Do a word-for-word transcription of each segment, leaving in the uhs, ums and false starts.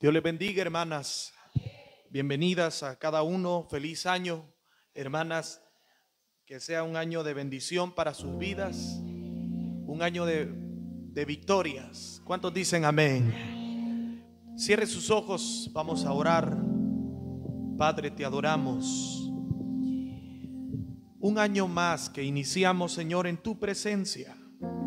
Dios les bendiga, hermanas. Bienvenidas a cada uno. Feliz año, hermanas. Que sea un año de bendición para sus vidas. Un año de, de victorias. ¿Cuántos dicen amén? Cierre sus ojos. Vamos a orar. Padre, te adoramos. Un año más que iniciamos, Señor, en tu presencia.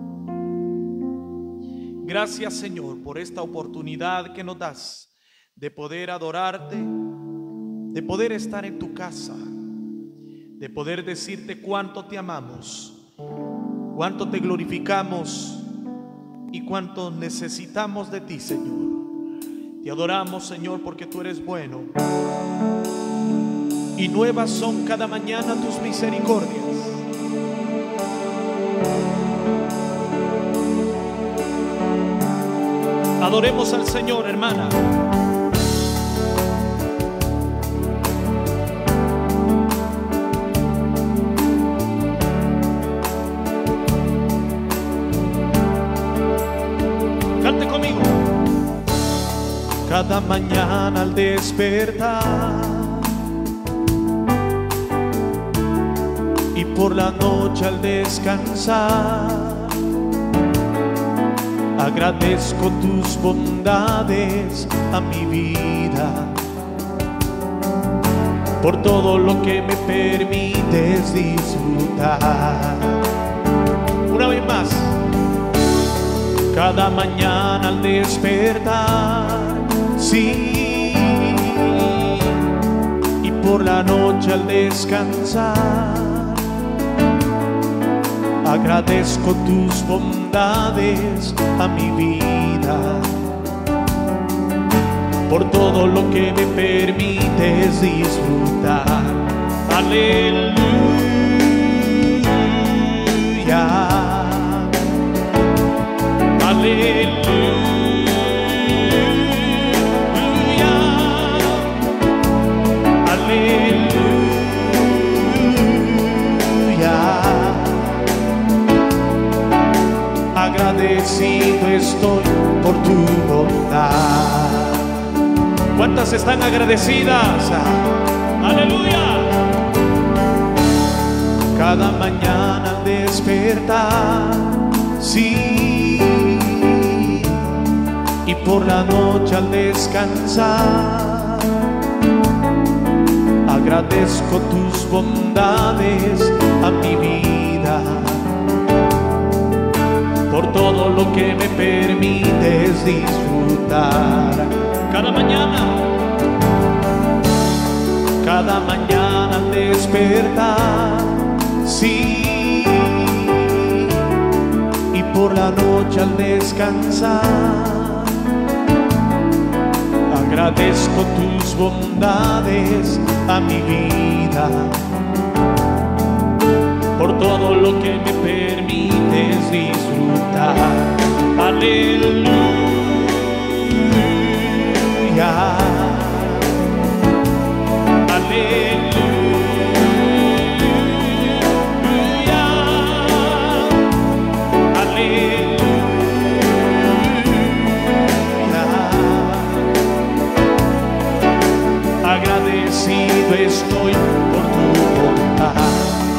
Gracias, Señor, por esta oportunidad que nos das de poder adorarte, de poder estar en tu casa, de poder decirte cuánto te amamos, cuánto te glorificamos y cuánto necesitamos de ti, Señor. Te adoramos, Señor, porque tú eres bueno y nuevas son cada mañana tus misericordias. Adoremos al Señor, hermana. Cante conmigo. Cada mañana al despertar y por la noche al descansar, agradezco tus bondades a mi vida, por todo lo que me permites disfrutar. Una vez más. Cada mañana al despertar, sí, y por la noche al descansar, agradezco tus bondades a mi vida, por todo lo que me permites disfrutar. Aleluya. Aleluya, aleluya. Agradecido estoy por tu bondad. ¿Cuántas están agradecidas? Aleluya. Cada mañana al despertar, sí, y por la noche al descansar, agradezco tus bondades a mi vida, por todo lo que me permites disfrutar. Cada mañana, cada mañana al despertar, sí, y por la noche al descansar, agradezco tus bondades a mi vida, por todo lo que me permites disfrutar. Aleluya. Aleluya. Aleluya. Agradecido estoy por tu bondad.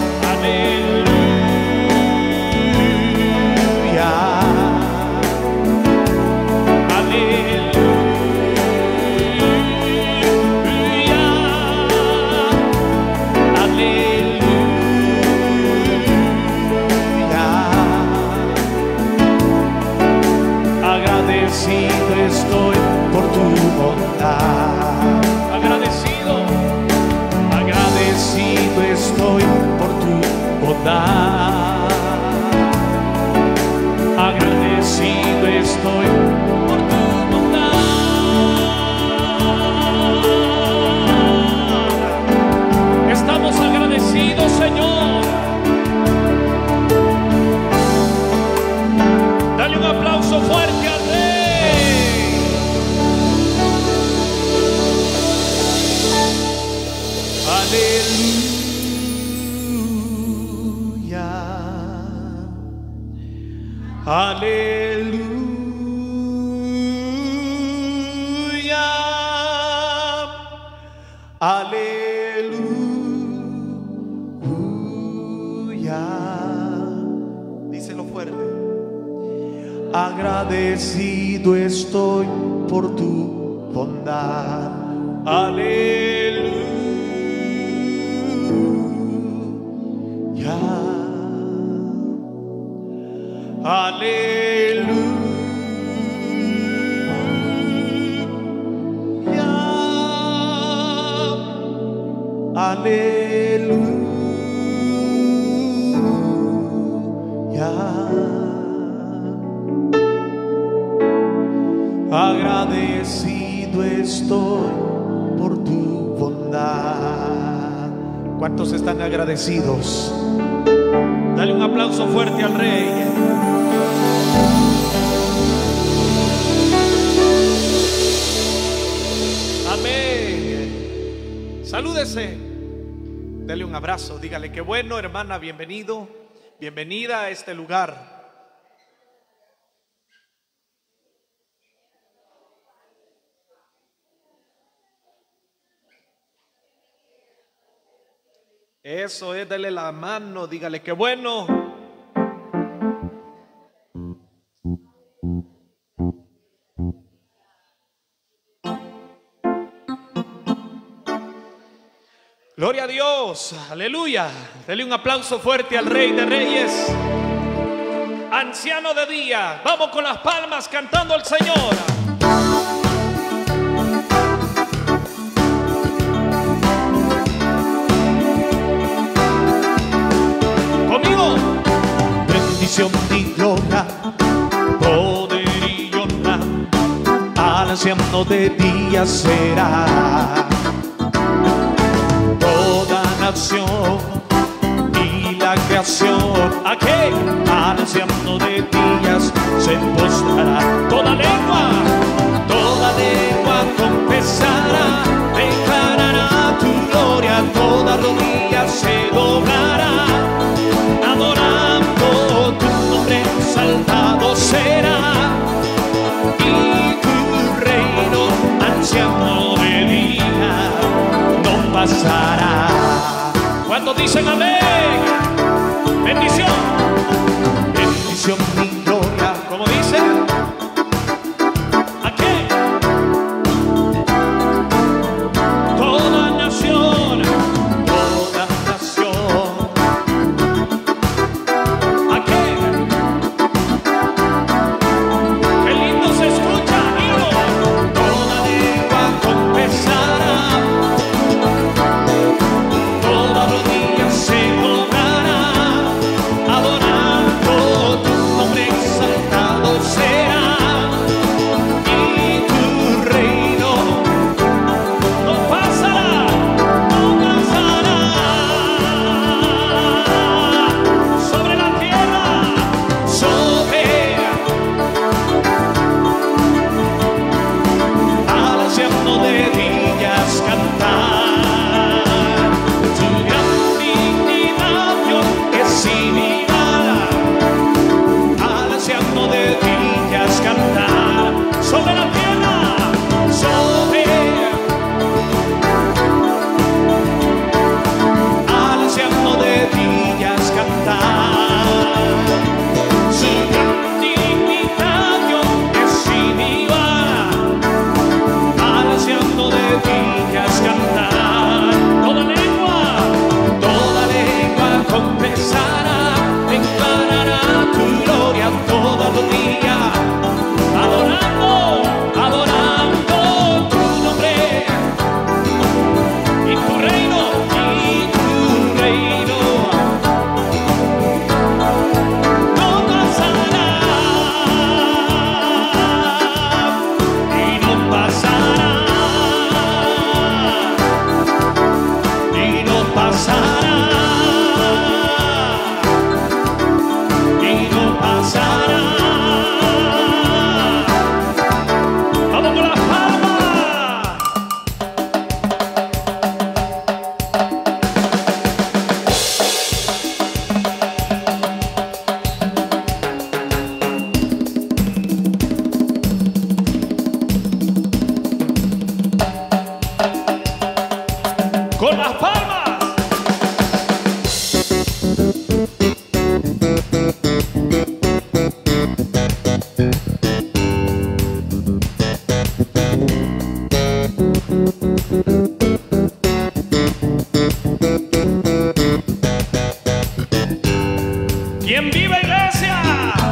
Aleluya. Aleluya. Aleluya. Agradecido estoy por tu bondad. Agradecido, agradecido estoy por tu bondad. Agradecido estoy por tu bondad. Estamos agradecidos, Señor. Dale un aplauso fuerte al Rey. Aleluya. Aleluya. Aleluya. Díselo fuerte. Agradecido estoy por tu bondad. Aleluya. Aleluya. Aleluya. Agradecido estoy por tu bondad. ¿Cuántos están agradecidos? Dale un aplauso fuerte al Rey. Amén. Salúdese. Dale un abrazo. Dígale que bueno, hermana, bienvenido, bienvenida a este lugar. Eso es, dale la mano, dígale que bueno. Gloria a Dios, aleluya. Dale un aplauso fuerte al Rey de Reyes, anciano de día. Vamos con las palmas cantando al Señor. Conmigo. Bendición y gloria, poder y honra al anciano de día será. Toda nación y la creación, ¿a qué? Al anciano de días se postrará. Toda lengua, toda lengua confesará, declarará tu gloria, toda rodilla se doblará, adorando tu nombre exaltado será, y tu reino, anciano de día, no pasará. ¿Cuántos dicen amén? Bendición, bendición y gloria, como dice, ¿a qué? Toda nación, toda nación, ¿a qué? Qué lindo se escucha, amigo. Toda lengua confesará, toda rodilla se con las palmas. ¿Quién vive, iglesia?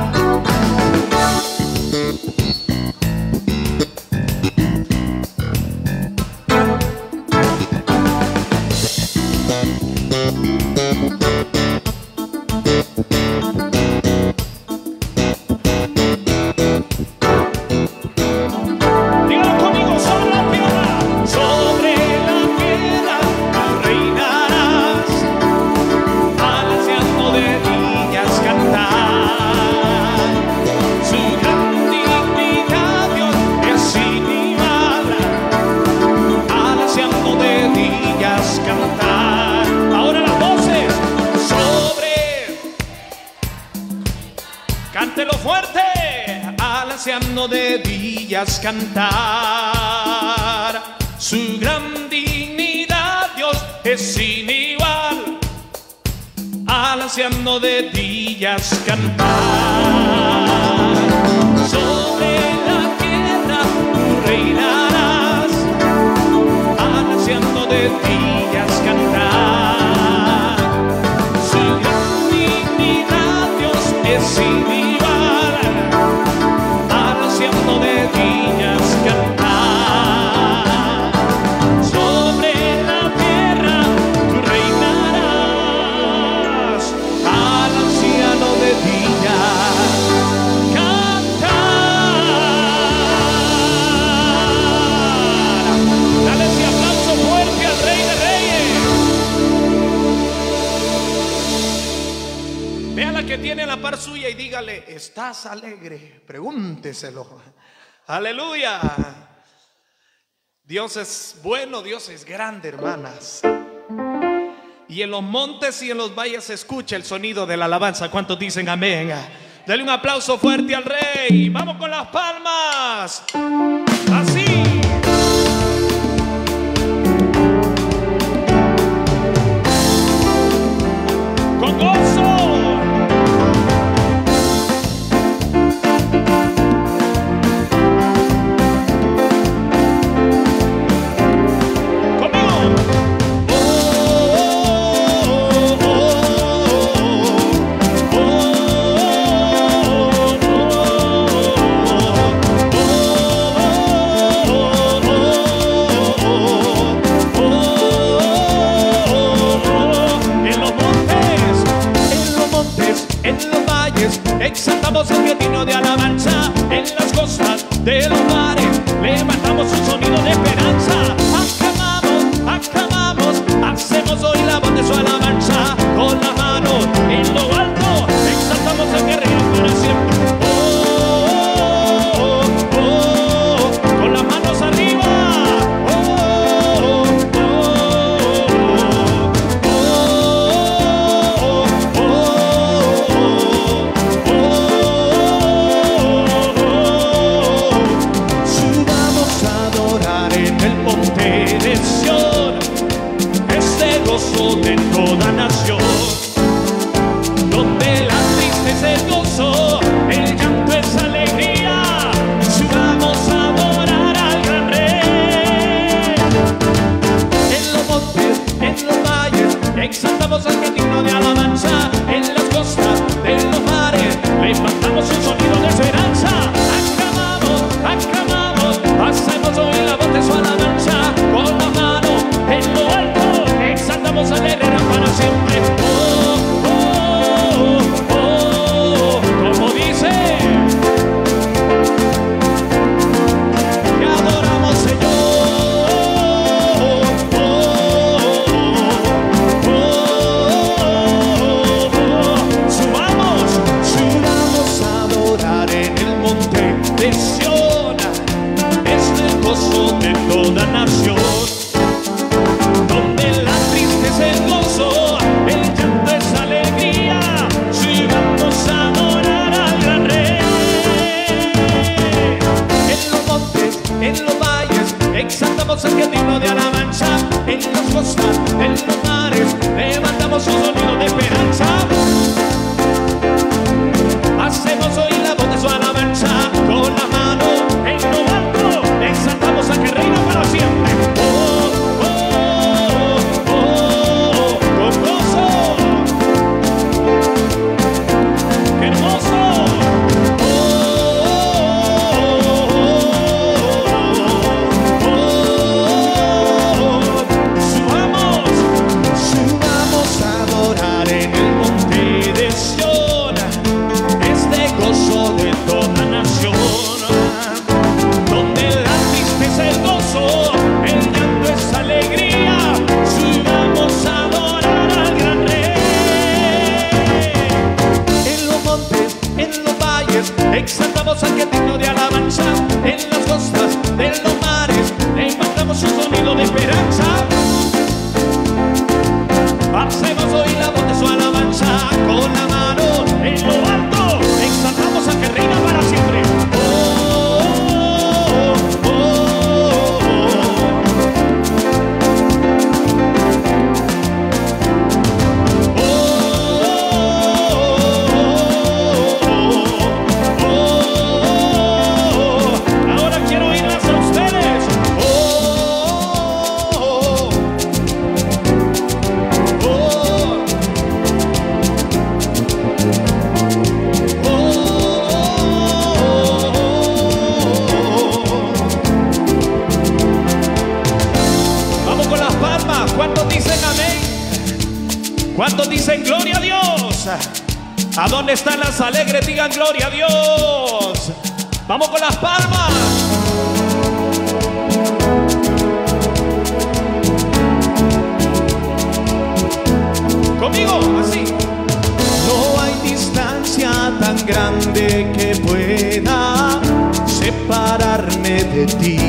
Dígalo conmigo, sobre la tierra, sobre la tierra reinarás, alaciando de días cantar. Su gran dignidad, Dios, es sin igual, alaciando de días cantar. Ahora las voces, sobre, cántelo fuerte, alaciando de días cantar. Su gran dignidad, Dios, es sin igual, alaciando de días cantar. Sobre la tierra tú reinarás, alaciando de días cantar. Su gran dignidad, Dios, es sin igual, alaciando de días cantar. Sobre la tierra tú reinarás, al anciano de días cantar. Dale ese aplauso fuerte al Rey de Reyes. Vea la que tiene la par suya y dígale, ¿estás alegre? Pregúnteselo. Aleluya. Dios es bueno, Dios es grande, hermanas. Y en los montes y en los valles se escucha el sonido de la alabanza. ¿Cuántos dicen amén? Dale un aplauso fuerte al Rey. Vamos con las palmas. Así. Con gozo. Exaltamos el digno de alabanza, en las costas de los mares levantamos un sonido de esperanza. Aclamamos, aclamamos, hacemos hoy la voz de su alabanza, con las manos en lo alto, exaltamos al guerrero para siempre. Oh, oh, oh, oh, con las manos arriba. Oh, oh, oh, oh, oh, oh, oh. Subamos a adorar en Exaltamos al que es digno de alabanza. En las costas de los mares le mandamos un sonido de esperanza. Hacemos hoy la voz de su alabanza con la mano en lo alto. Exaltamos al que reina para siempre. Oh, oh, oh, ¿cuántos dicen gloria a Dios? ¿A dónde están las alegres? Digan gloria a Dios. Vamos con las palmas. Conmigo, así. No hay distancia tan grande que pueda separarme de ti.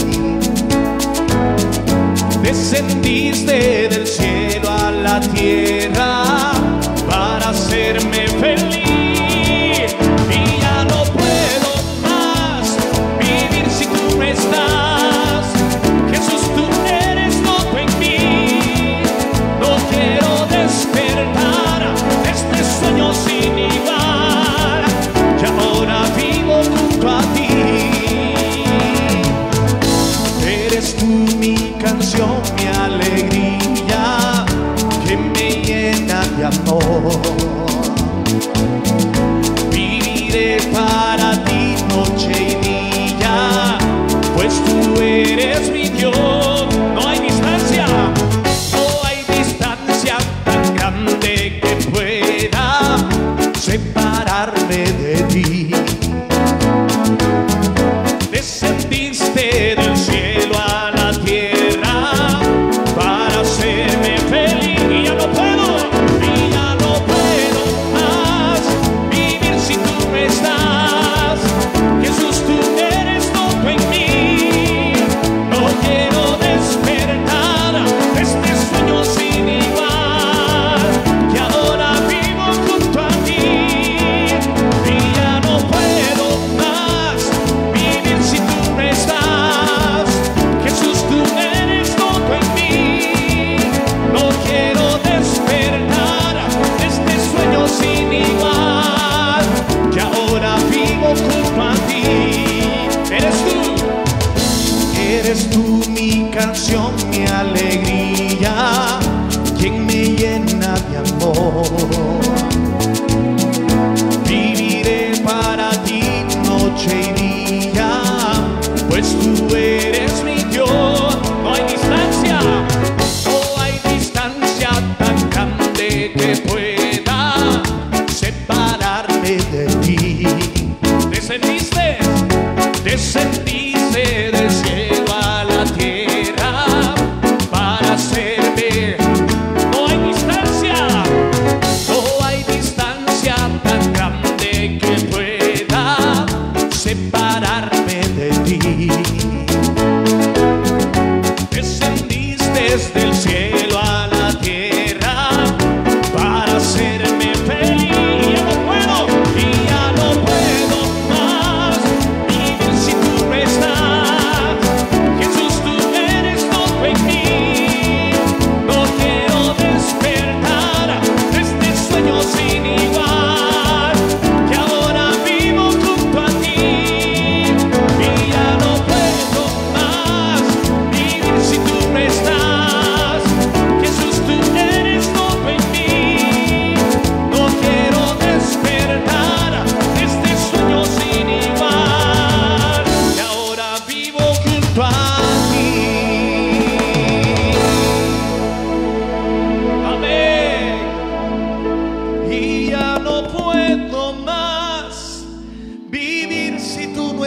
Descendiste del cielo a la tierra para hacerme feliz. Y ya no puedo más vivir si tú no estás. Jesús, tú eres todo en mí. No quiero despertar de este sueño sin igual. Y ahora vivo junto a ti. Eres tú mi canción, mi alegría, que me llena de amor. Viviré para ti noche y día, pues tú eres mi Dios. No hay distancia, no hay distancia tan grande que pueda separarme de ti. Descendiste del cielo a la tierra para hacerme feliz. Y ya no puedo, y ya no puedo más vivir si tú no estás. Jesús, tú eres todo en mí. No quiero despertar de este sueño sin igual. Y ahora vivo junto a ti.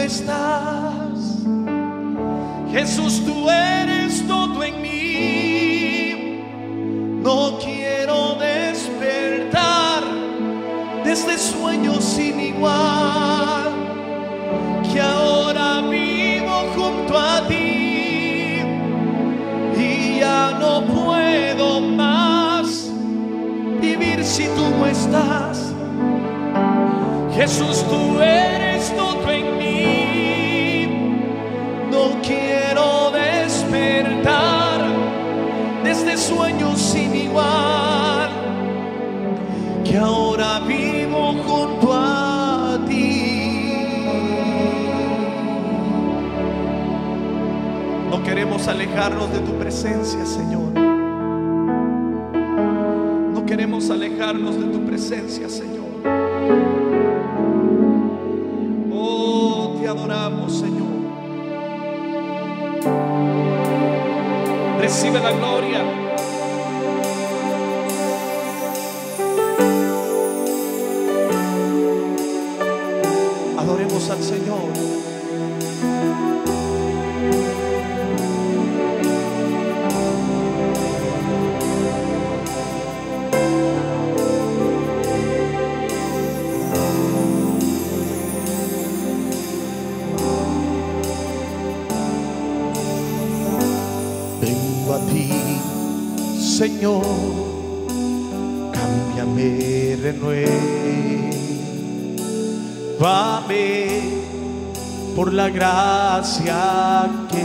estás. Jesús, tú eres todo en mí. No quiero despertar de este sueño sin igual, que ahora vivo junto a ti y ya no puedo más vivir si tú no estás. Jesús, tú eres todo en mí. No quiero despertar de este sueño sin igual, que ahora vivo junto a ti. No queremos alejarnos de tu presencia, Señor. No queremos alejarnos de tu presencia, Señor. Oh, te adoramos, Señor. Recibe la gloria. Adoremos al Señor. Vengo a ti, Señor, cámbiame, renuévame por la gracia que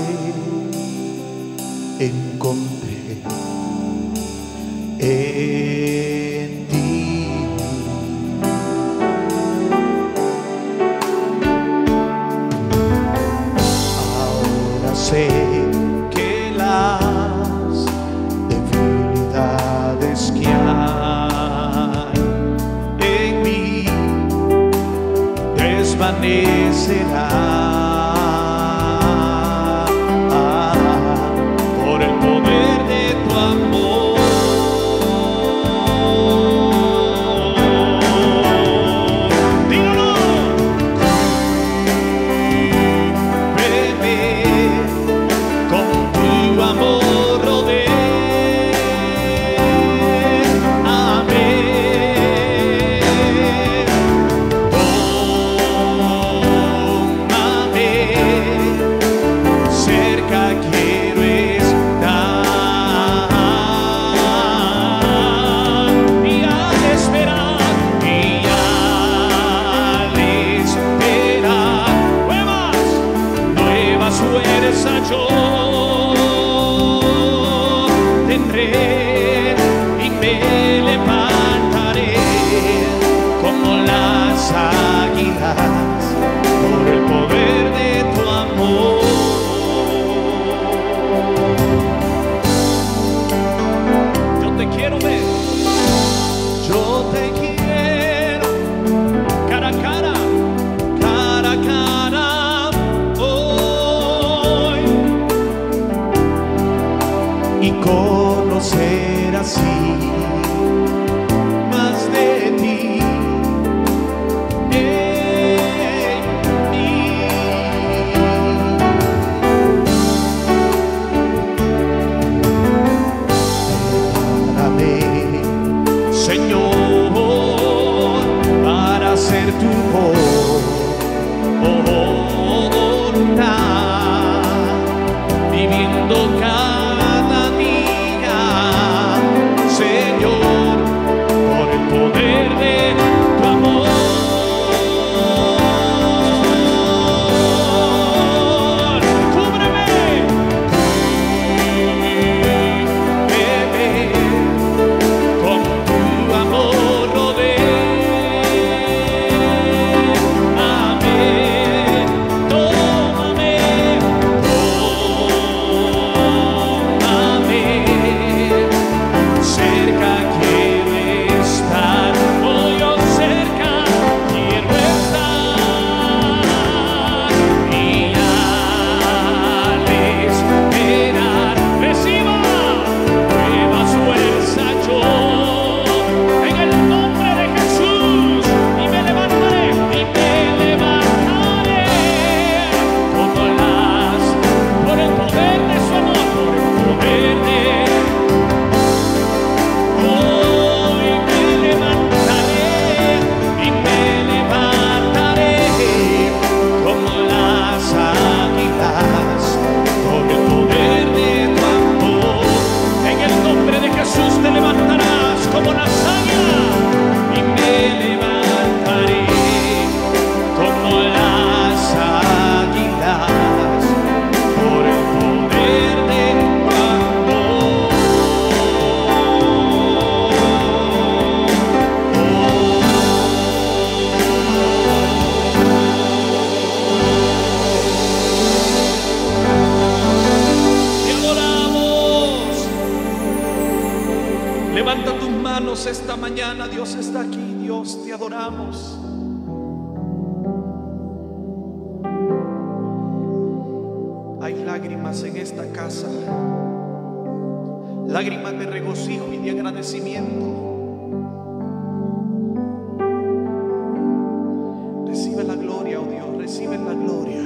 encontré en ti. Ahora sé que las debilidades que hay en mí desvanecerán por el poder de tu amor. Dígalo. Cúbreme con tu amor, rodéame. Tómame, cerca quiero estar. Y al esperar, y al esperar, nuevas, nuevas fuerzas yo tendré y me levantaré como las águilas por el poder de tu amor. Yo te quiero ver, yo te quiero cara a cara, cara a cara hoy, y conocer así más de ti en mí. Prepárame, Señor, para hacer tu voluntad, viviendo cada día, Señor, por el poder de tu amor. Cúbreme, cúbreme con tu amor, rodéame. adoramos esta mañana. Dios está aquí, Dios, te adoramos. Hay lágrimas en esta casa, lágrimas de regocijo y de agradecimiento. Recibe la gloria, oh Dios, recibe la gloria.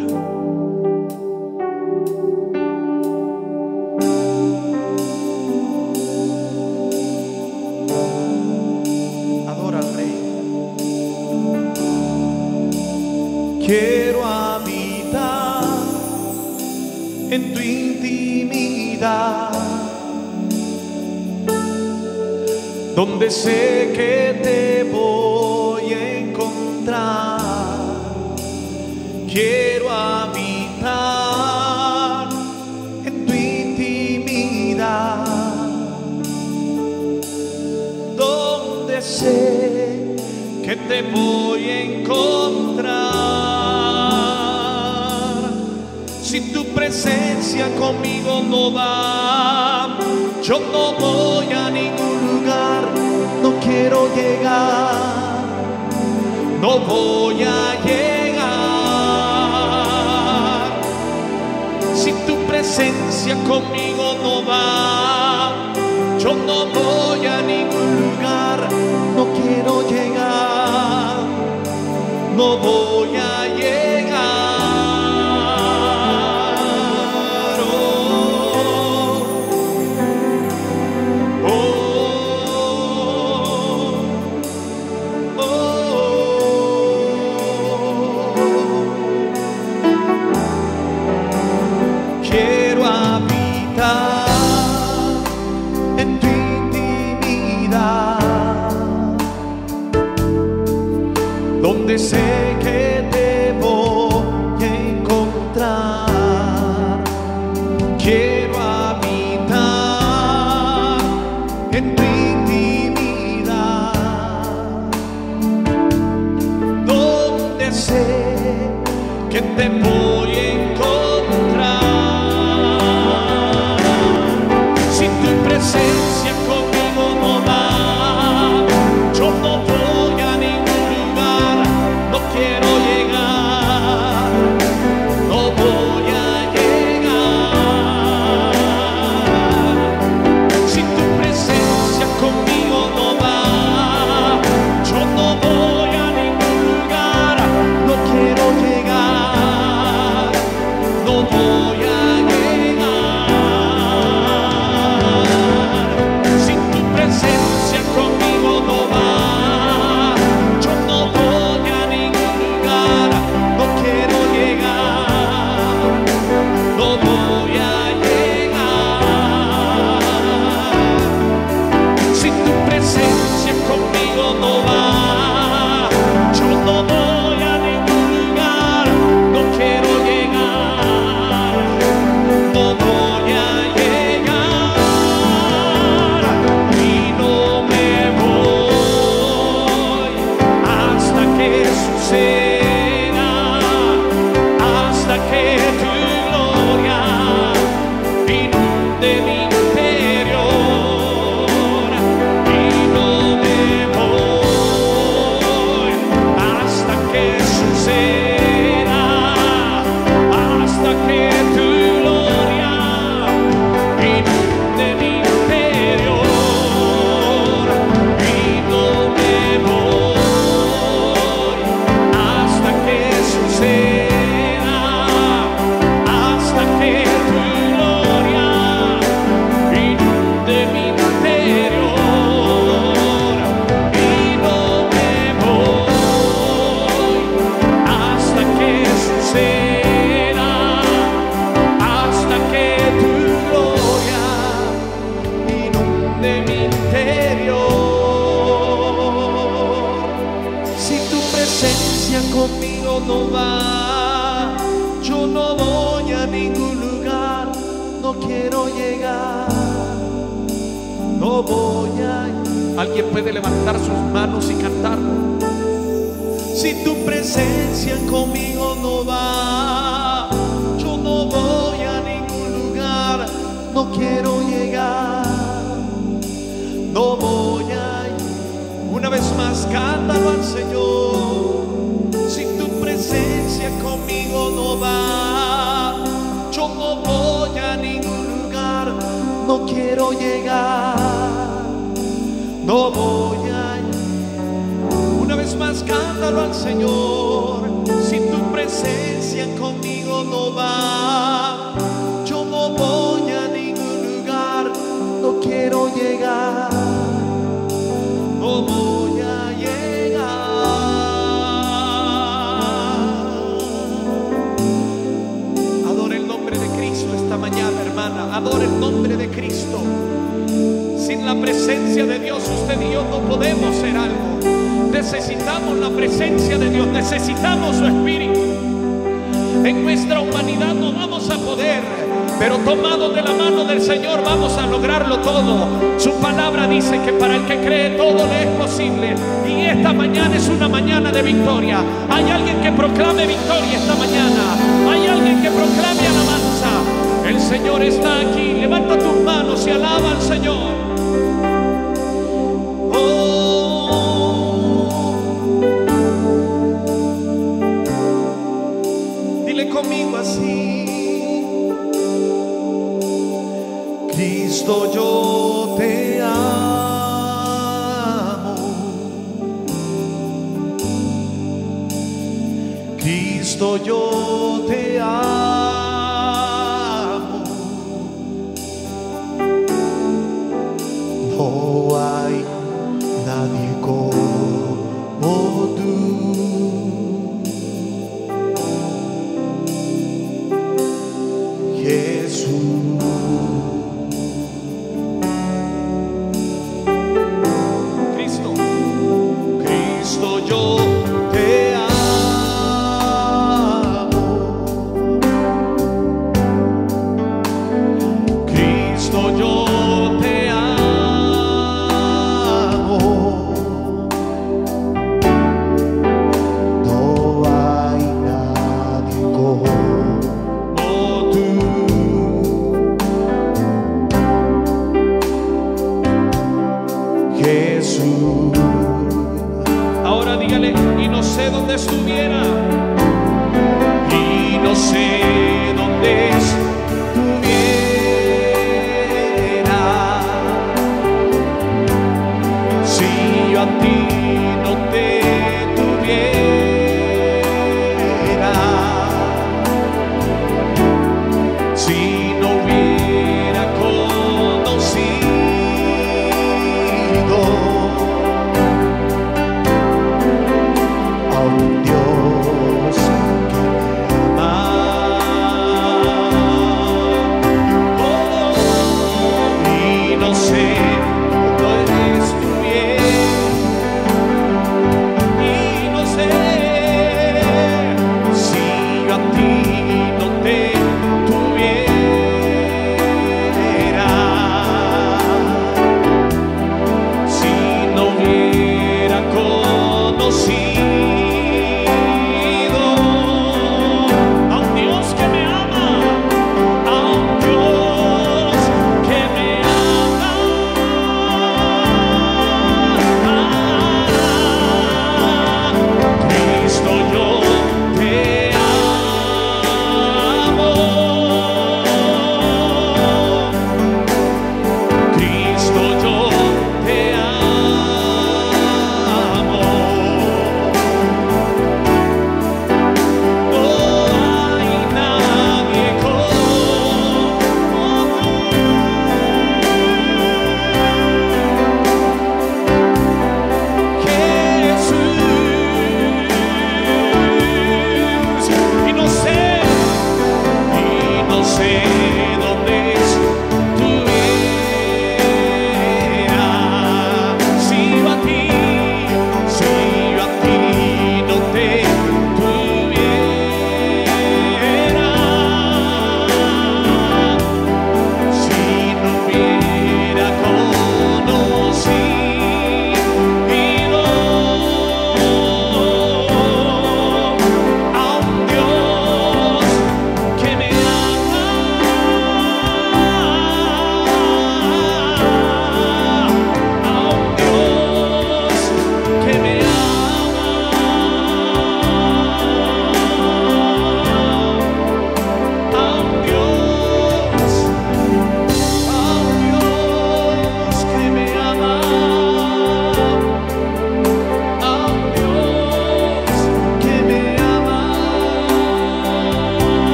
Adora al Rey. Quiero habitar en tu intimidad, donde sé que te voy a encontrar. Quiero habitar en tu intimidad, donde sé que te voy a encontrar. Si tu presencia conmigo no va, yo no voy a ningún lugar. No quiero llegar, no voy a llegar. Si tu presencia conmigo no va, yo no voy a ningún lugar. No quiero llegar, no voy a llegar. En tu intimidad, donde sé que te voy a encontrar. Quiero habitar en tu intimidad, donde sé que te voy a encontrar. Presencia conmigo no va, yo no voy a ningún lugar. No quiero llegar, no voy a llegar. Si tu presencia conmigo no va, yo no voy a ningún lugar. No quiero llegar, no voy a conmigo no va, yo no voy a ningún lugar. No quiero llegar, no voy a. Alguien puede levantar sus manos y cantarlo. Si tu presencia conmigo no va, yo no voy a ningún lugar. No quiero llegar, no voy a. cántalo al Señor. Sin tu presencia conmigo no va. Yo no voy a ningún lugar, no quiero llegar, no voy a ir. Una vez más cántalo al Señor. Sin tu presencia conmigo no va. Yo no voy a ningún lugar, no quiero llegar, no voy a llegar. Adora el nombre de Cristo esta mañana, hermana. Adora el nombre de Cristo. Sin la presencia de Dios, usted y yo no podemos ser algo. Necesitamos la presencia de Dios, necesitamos su Espíritu. En nuestra humanidad no vamos a poder, pero tomados de la mano del Señor vamos a lograrlo todo. Su palabra dice que para el que cree todo le es posible. Y esta mañana es una mañana de victoria. Hay alguien que proclame victoria esta mañana. Hay alguien que proclame alabanza. El Señor está aquí. Levanta tus manos y alaba al Señor. Conmigo así: Cristo, yo te amo. Cristo, yo te amo. No hay nadie como tú. Cristo, Cristo, yo te amo. Cristo, yo te amo. No hay nadie como Jesús. Ahora dígale: y no sé dónde estuviera, y no sé dónde estuviera, si yo a ti no te tuviera, si no hubiera conocido a un Dios que me ama.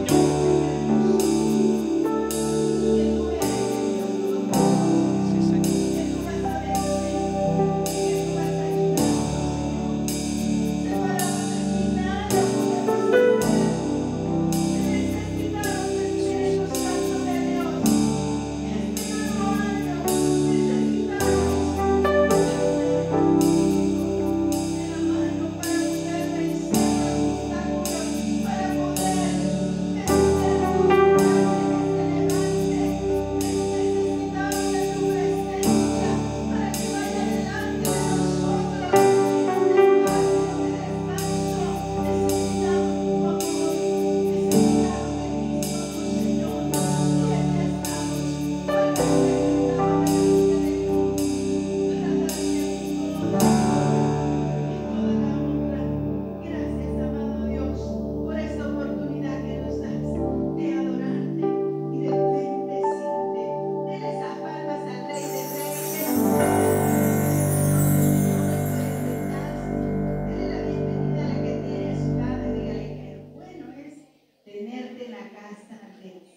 tenerte en la casa de